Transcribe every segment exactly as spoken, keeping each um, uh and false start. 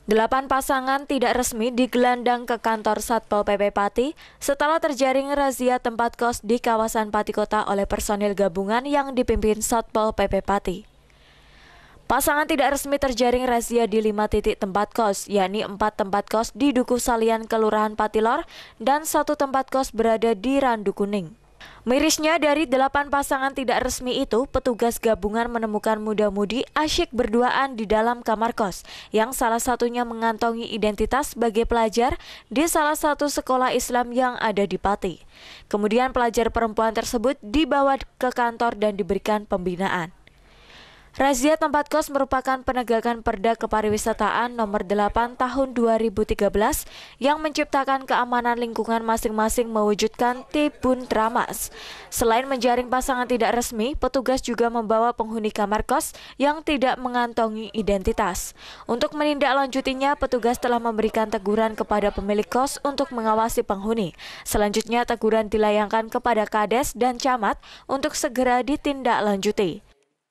Delapan pasangan tidak resmi digelandang ke kantor Satpol P P Pati setelah terjaring razia tempat kos di kawasan Pati Kota oleh personil gabungan yang dipimpin Satpol P P Pati. Pasangan tidak resmi terjaring razia di lima titik tempat kos, yakni empat tempat kos di Dukuh Salian, Kelurahan Patilor, dan satu tempat kos berada di Randu Kuning. Mirisnya, dari delapan pasangan tidak resmi itu, petugas gabungan menemukan muda-mudi asyik berduaan di dalam kamar kos, yang salah satunya mengantongi identitas sebagai pelajar di salah satu sekolah Islam yang ada di Pati. Kemudian pelajar perempuan tersebut dibawa ke kantor dan diberikan pembinaan. Razia tempat kos merupakan penegakan Perda Kepariwisataan nomor delapan tahun dua ribu tiga belas yang menciptakan keamanan lingkungan masing-masing mewujudkan Tibun Tramas. Selain menjaring pasangan tidak resmi, petugas juga membawa penghuni kamar kos yang tidak mengantongi identitas. Untuk menindaklanjutinya, petugas telah memberikan teguran kepada pemilik kos untuk mengawasi penghuni. Selanjutnya, teguran dilayangkan kepada Kades dan Camat untuk segera ditindaklanjuti.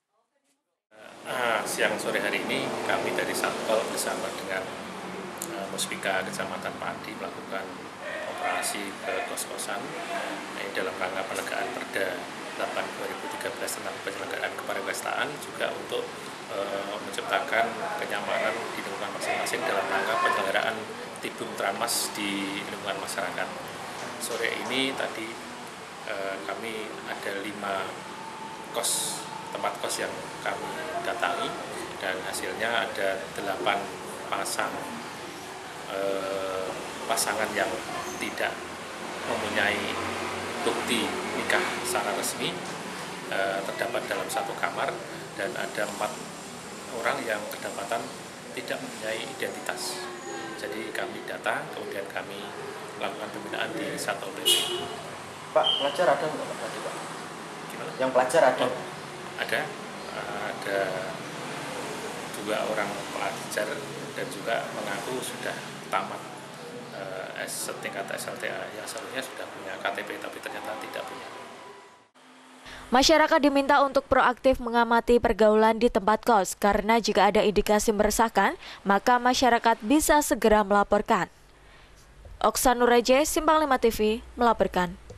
Uh, siang sore hari ini kami dari Satpol bersama dengan uh, Muspika Kecamatan Pati melakukan operasi ke kos-kosan uh, dalam rangka penegakan Perda delapan dua ribu tiga belas tentang penyelenggaraan kepariwisataan, juga untuk uh, menciptakan kenyamanan di lingkungan masing-masing dalam rangka penyelenggaraan Tibun Tramas di lingkungan masyarakat. Sore ini tadi uh, kami ada lima kos tempat kos yang kami datangi, dan hasilnya ada delapan pasang eh, pasangan yang tidak mempunyai bukti nikah secara resmi eh, terdapat dalam satu kamar, dan ada empat orang yang kedapatan tidak mempunyai identitas. Jadi kami data, kemudian kami lakukan pembinaan di Satpol P P. Pak, pelajar ada nggak Pak? Gimana? Yang pelajar ada? Oh. Ada, ada dua orang pelajar dan juga mengaku sudah tamat eh, setingkat S L T A, yang seharusnya sudah punya K T P tapi ternyata tidak punya. Masyarakat diminta untuk proaktif mengamati pergaulan di tempat kos, karena jika ada indikasi meresahkan, maka masyarakat bisa segera melaporkan. Oksanuraje, Simpang lima T V, melaporkan.